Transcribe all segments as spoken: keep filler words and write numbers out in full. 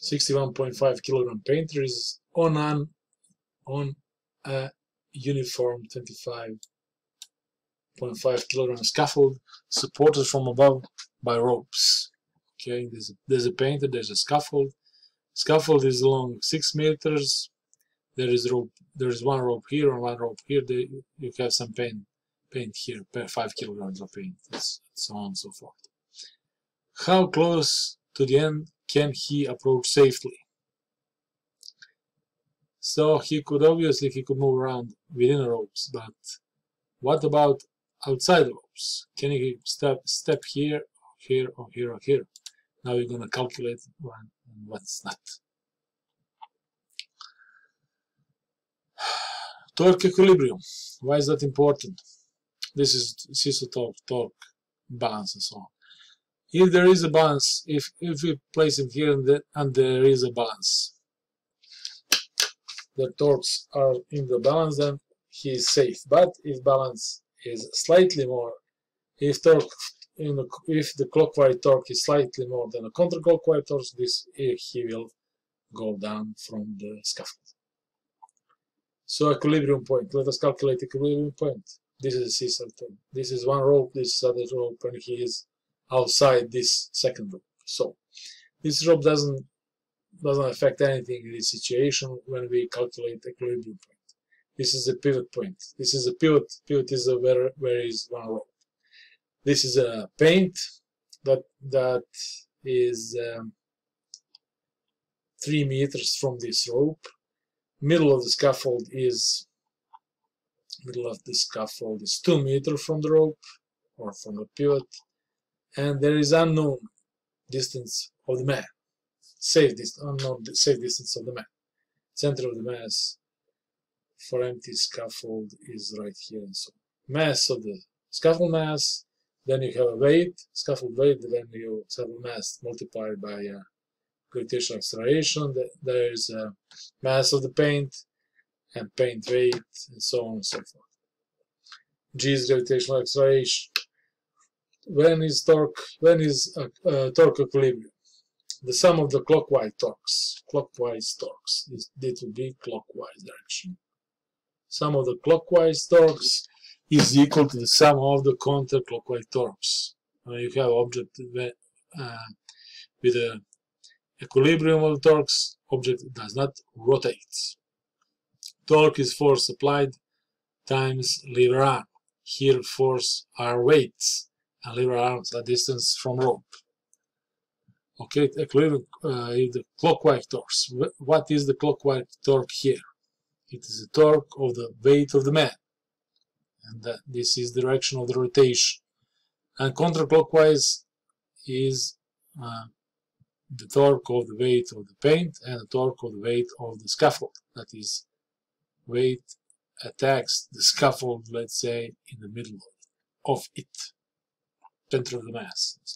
sixty-one point five kilogram painter is on an on a uniform twenty-five point five kilogram scaffold supported from above by ropes. Okay, there's a, there's a painter, there's a scaffold. Scaffold is long six meters. There is rope. There is one rope here and one rope here. They, you have some paint, paint here per five kilograms of paint, and so on and so forth. How close to the end can he approach safely? So he could obviously he could move around within the ropes, but what about outside the ropes? Can he step step here, here, or here, or here? Now we're gonna calculate one and what's not. Torque equilibrium. Why is that important? This is seesaw torque, torque, balance, and so on. If there is a balance, if if we place it here and, the, and there is a balance, the torques are in the balance, then he is safe. But if balance is slightly more, if torque in the, if the clockwise torque is slightly more than a counterclockwise torque, this he will go down from the scaffold. So equilibrium point. Let us calculate equilibrium point. This is a seesaw thing. This is one rope. This is other rope, and he is outside this second rope. So this rope doesn't doesn't affect anything in this situation when we calculate equilibrium point. This is a pivot point. This is a pivot. Pivot is a where where is one rope. This is a paint that that is um, three meters from this rope. Middle of the scaffold is middle of the scaffold is two meters from the rope or from the pivot, and there is unknown distance of the man. Safe distance, unknown safe distance of the man. Center of the mass for empty scaffold is right here, and so mass of the scaffold mass. Then you have a weight, scaffold weight. Then you scaffold mass multiplied by uh, gravitational acceleration. There is a mass of the paint and paint weight, and so on and so forth. G is gravitational acceleration. When is torque? When is uh, uh, torque equilibrium? The sum of the clockwise torques. Clockwise torques. This, this will be clockwise direction. Sum of the clockwise torques is equal to the sum of the counterclockwise torques. When you have object uh, with a equilibrium of the torques, object does not rotate. Torque is force applied times lever arm. Here force are weights and lever arms are distance from rope. Okay, equilibrium uh, is the clockwise torques. What is the clockwise torque here? It is the torque of the weight of the man, and that this is the direction of the rotation. And counterclockwise is uh, the torque of the weight of the paint and the torque of the weight of the scaffold. That is, weight attacks the scaffold, let's say, in the middle of it, center of the mass. So,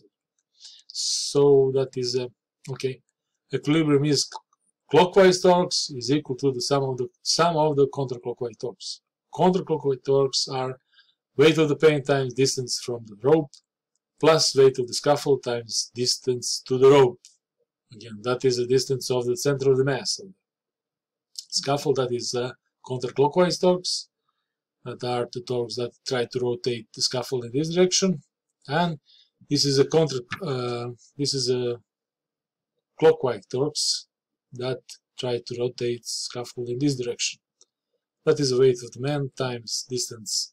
so that is a, okay. Equilibrium is clockwise torques is equal to the sum of the sum of the counterclockwise torques. Counterclockwise torques are weight of the paint times distance from the rope plus weight of the scaffold times distance to the rope. Again, that is the distance of the center of the mass of the scaffold. That is uh, counterclockwise torques. That are the torques that try to rotate the scaffold in this direction, and this is a counter. Uh, this is a clockwise torques that try to rotate scaffold in this direction. That is the weight of the man times distance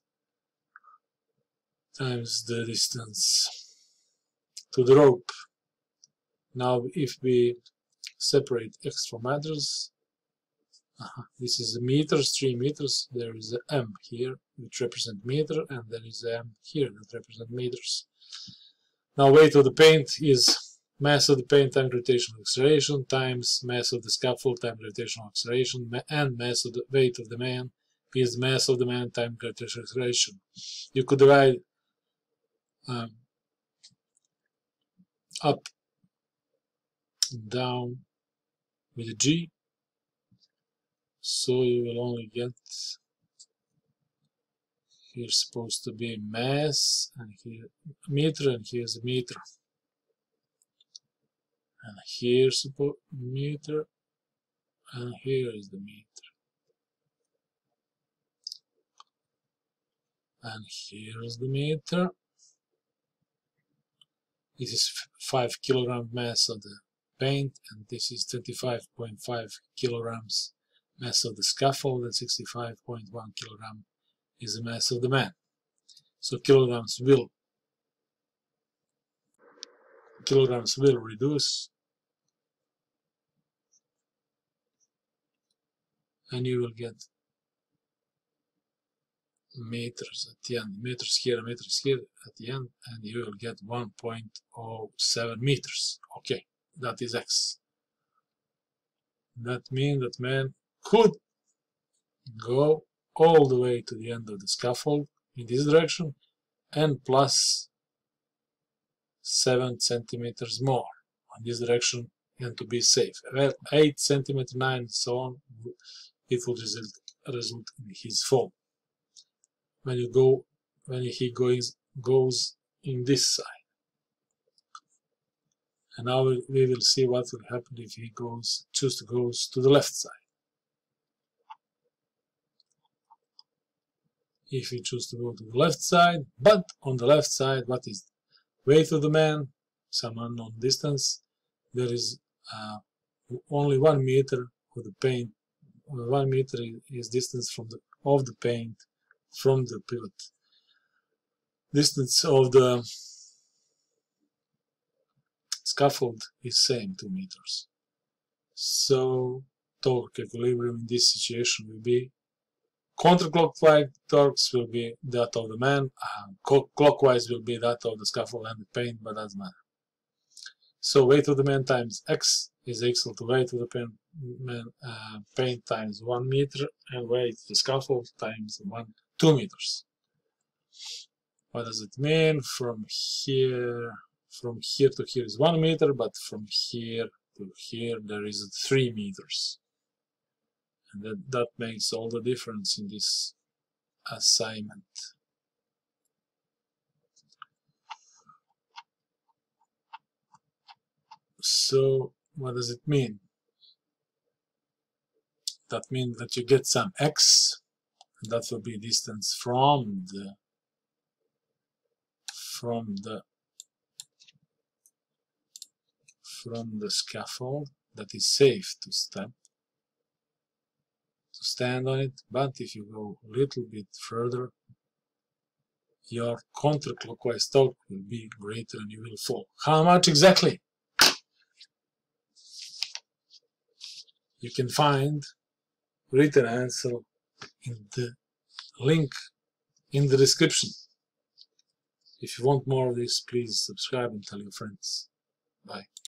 times the distance to the rope. Now, if we separate x from meters, uh-huh, this is meters, three meters. There is a m here, which represent meter, and there is a m here that represent meters. Now, weight of the paint is mass of the paint times gravitational acceleration times mass of the scaffold times gravitational acceleration, and mass of the weight of the man is mass of the man times gravitational acceleration. You could divide um, up and down with a g, so you will only get here supposed to be mass, and here meter, and here's a meter. And here's the meter, and here is the meter. And here's the meter. This is five kilogram mass of the paint, and this is twenty-five point five kilograms mass of the scaffold, and sixty-five point one kilogram is the mass of the man. So kilograms will kilograms will reduce, and you will get meters at the end, meters here, meters here at the end, and you will get one point zero seven meters. Okay, that is X. That means that man could go all the way to the end of the scaffold in this direction and plus seven centimeters more on this direction, and to be safe. Well, eight centimeter, nine, so on, it will result result in his fall. When you go, when he goes goes in this side, and now we, we will see what will happen if he goes choose to goes to the left side. If you choose to go to the left side, but on the left side, what is weight of the man? Some unknown distance. There is uh, only one meter of the paint. One meter is distance from the of the paint from the pivot. Distance of the scaffold is same, two meters. So torque equilibrium in this situation will be counterclockwise torques will be that of the man, uh, clockwise will be that of the scaffold and the paint, but doesn't matter. So weight of the man times X is equal to weight of the pen, man, uh, paint times one meter, and weight of the scaffold times one two meters. What does it mean? From here, from here to here is one meter, but from here to here there is three meters. And that, that makes all the difference in this assignment. So what does it mean? That means that you get some X, and that will be distance from the from the from the scaffold that is safe to step to stand on it. But if you go a little bit further, your counterclockwise torque will be greater and you will fall. How much exactly? You can find written answer in the link in the description. If you want more of this, please subscribe and tell your friends. Bye.